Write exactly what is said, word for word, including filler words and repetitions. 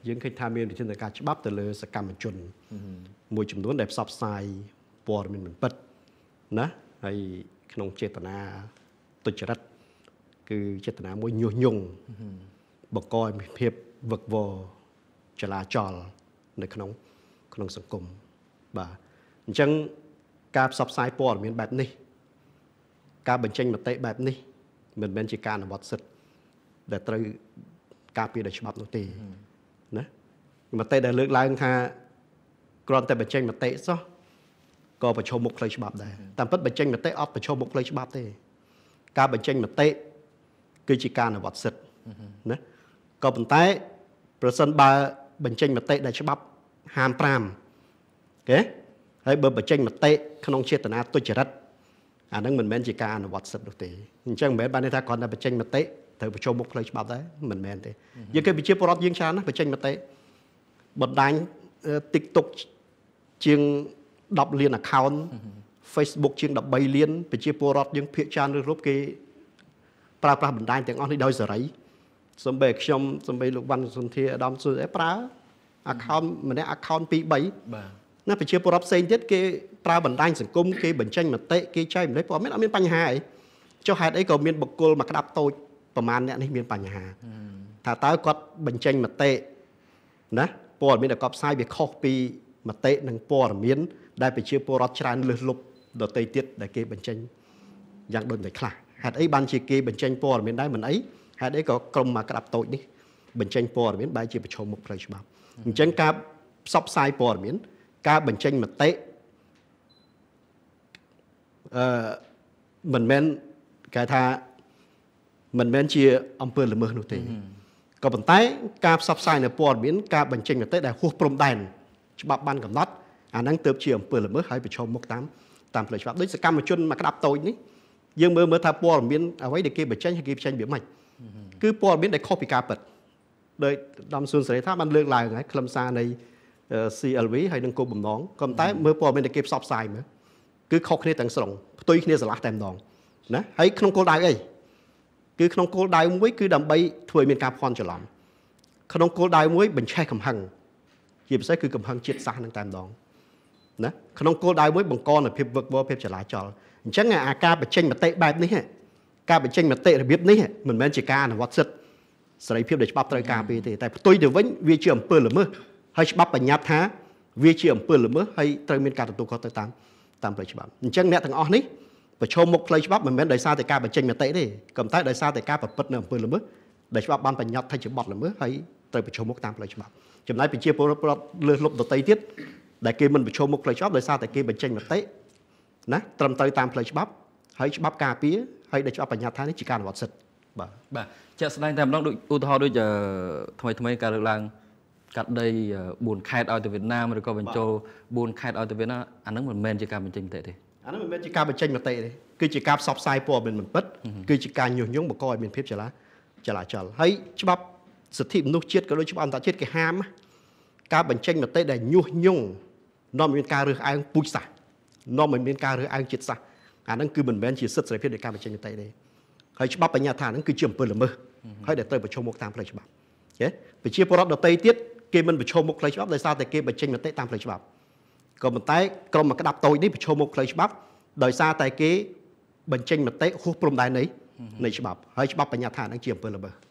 យើងឃើញថាមានវិធានការច្បាប់ទៅលើសកម្មជនមួយចំនួនដែលផ្សព្វផ្សាយព័ត៌មានមិនពិតណាហើយក្នុងចេតនាទុច្ចរិតគឺចេតនាមួយញុះញង់បង្កឲ្យមានភាពវឹកវរចលាចលនៅក្នុងក្នុងសង្គមបាទអញ្ចឹងការផ្សព្វផ្សាយព័ត៌មានបែបនេះការបញ្ចេញមតិបែបនេះមិនមែនជាការអនុវត្តសិទ្ធិដែលត្រូវការពារដោយច្បាប់នោះទេណាមតិដែលលើកឡើងថាគ្រាន់តែបញ្ចេញមតិសោះក៏ប្រឈមមុខផ្លូវច្បាប់ដែរតាមពិតបញ្ចេញមតិអត់ប្រឈមមុខផ្លូវច្បាប់ទេការបញ្ចេញមតិគឺជាការអនុវត្តសិទ្ធិណាក៏ប៉ុន្តែប្រសិនបើបញ្ចេញមតិដែលច្បាប់ហាមប្រាមអូខេហើយបើបញ្ចេញមតិក្នុងចេតនាទុច្ចរិតអានឹងមិនមែនជាការអនុវត្តសិទ្ធិនោះទេអញ្ចឹងមិនមែនបានថាគ្រាន់តែបញ្ចេញមតិត្រូវប្រឈមមុខផ្លូវច្បាប់ដែរមិនមែនទេយើងគេប្រជាពលរដ្ឋយើងច្រើនណាស់បញ្ចេញមតិបណ្ដាញ TikTok ជាងដប់លាន account Facebook ជាងដប់បីលានប្រជាពលរដ្ឋយើងភាគច្រើនឬរូបគេប្រើប្រាស់បណ្ដាញទាំងអស់នេះដោយសេរីសំបីខ្ញុំសំបីលោកវណ្ណសុនធាអាដាមស៊ូអេប្រើ account ម្នាក់ account ពីរ បីបាទណាប្រជាពលរដ្ឋផ្សេងទៀតគេប្រើបណ្ដាញសង្គមគេបញ្ចេញមតិគេចែកម្លែកព័ត៌មានអត់មានបញ្ហាអីចុះហេតុអីក៏មានបុគ្គលមកក្តាប់តូចប្រមាណអ្នកនេះមានបញ្ហាថាតើគាត់បញ្ចេញមតិណាព័ត៌មានដែលគាត់ផ្សាយវាខុសពីមតិនិងព័ត៌មានដែលប្រជាពលរដ្ឋច្រើនលើសលប់ដទៃទៀតដែលគេបញ្ចេញយ៉ាងដូចតែខ្លះហេតុអីបានជាគេបញ្ចេញព័ត៌មានដែរមិនអីហេតុអីក៏ក្រុមមកក្តាប់តូចនេះបញ្ចេញព័ត៌មានបែរជាប្រឈមមុខផ្លូវច្បាប់អញ្ចឹងការផ្សព្វផ្សាយព័ត៌មានការបញ្ចេញមតិអឺមិនមែនគេថាមិនមែនជាអំពើល្មើសនោះទេក៏ប៉ុន្តែការផ្សព្វផ្សាយនៅព័ត៌មានការបញ្ចេញមតិដែលហួសព្រំដែនច្បាប់បានកំណត់អាហ្នឹងទើបជាអំពើល្មើសហើយប្រឈមមុខតាមតាមផ្លូវច្បាប់ដូចសកម្មជនមកក្តាប់តូចនេះយើងមើលមើលថាព័ត៌មានអ្វីដែលគេបញ្ចេញហើយគេបញ្ចេញវាមិនគឺព័ត៌មានដែលខុសពីការពិតដោយដំសួនសេរីថាបានលើកឡើងហើយខ្លឹមសារនៃ ซี แอล วี ហើយនឹងគោលបំណងក៏ប៉ុន្តែមើលព័ត៌មានដែលគេផ្សព្វផ្សាយមើលគឺខុសគ្នាទាំងស្រុងផ្ទុយគ្នាស្រឡះតែម្ដងណាហើយក្នុងគោលដៅអីគឺក្នុងគោលដៅមួយគឺដើម្បីធ្វើឲ្យមានការភ័ន្តច្រឡំក្នុងគោលដៅមួយបញ្ឆេះកំហឹងជាពិសេសគឺកំហឹងជាតិសាសន៍នឹងតែម្ដងណាក្នុងគោលដៅមួយបង្កនូវភាពវឹកវរភាពចលាចលអញ្ចឹងអាការបញ្ចេញមតិបែបនេះការបញ្ចេញមតិរបៀបនេះមិនមែនជាការអនុវត្តសិទ្ធិសេរីភាពដែលច្បាប់ត្រូវការពារទេតែផ្ទុយទៅវិញវាជាអំពើល្មើសហើយច្បាប់បញ្ញត្តិថាវាជាអំពើល្មើសហើយត្រូវមានការទទួលខុសត្រូវតាមតាមផ្លូវច្បាប់អញ្ចឹងអ្នកទាំងអស់នេះប្រឈមមុខផ្លូវច្បាប់មិនមែនដោយសារតែការបញ្ចេញមតិទេក៏ប៉ុន្តែដោយសារតែការប្រព្រឹត្តនៅអំពើល្មើសដែលច្បាប់បានបញ្ញត្តិថាជាបទល្មើសហើយត្រូវប្រឈមមុខតាមផ្លូវច្បាប់ចំណែកប្រជាពលរដ្ឋលើសលប់ដទៃទៀតដែលគេមិនប្រឈមមុខផ្លូវច្បាប់ដោយសារតែគេបញ្ចេញមតិណាត្រឹមត្រូវតាមផ្លូវច្បាប់ហើយច្បាប់ការពារហើយដែលច្បាប់បញ្ញត្តិថានេះជាការអនុវត្តសិទ្ធិបាទបាទជាក់ស្ដែងតែម្ដងដូចឧទាហរណ៍ដូចថ្មីថ្មីការលើកឡើងកាត់ដីបួនខេត្តឲ្យទៅវៀតណាមឬក៏បញ្ចូលបួនខេត្តឲ្យទៅវៀតណាមអាហ្នឹងមិនមែនជាការបញ្ចេញមតិទេអាហ្នឹងមិនមែនជាការបញ្ចេញមតិទេគឺជាការផ្សព្វផ្សាយព័ត៌មានមិនពិតគឺជាការញុះញង់បង្កឲ្យមានភាពចលាចលាចលហើយច្បាប់សិទ្ធិមនុស្សជាតិក៏ដូចច្បាប់អន្តរជាតិគេហាមការបញ្ចេញមតិដែលញុះញង់នាំឲ្យមានការរើសអើងពូជសាសន៍នាំឲ្យមានការរើសអើងជាតិសាសន៍អាហ្នឹងគឺមិនមែនជាសិទ្ធិសេរីភាពនៃការបញ្ចេញមតិទេហើយច្បាប់បញ្ញត្តិថាហ្នឹងគឺជាអំពើល្មើសហើយដែលត្រូវប្រឈមមុខតាមផ្លូវច្បាប់អូខេប្រជាពលរដ្ឋដទៃទៀតគេមិនប្រឈមមុខផ្លូវច្បាប់ដោយសារតែគេបញ្ចេញមតិតាមផ្លូវច្បាប់ក៏ប៉ុន្តែក្រុមមកក្តាប់តូចនេះប្រឈមមុខផ្លូវច្បាប់ដោយសារតែគេបញ្ចេញមតិហួសព្រំដែននៃនៃច្បាប់ហើយច្បាប់បញ្ញត្តិថាហ្នឹងជាអំពើល្មើស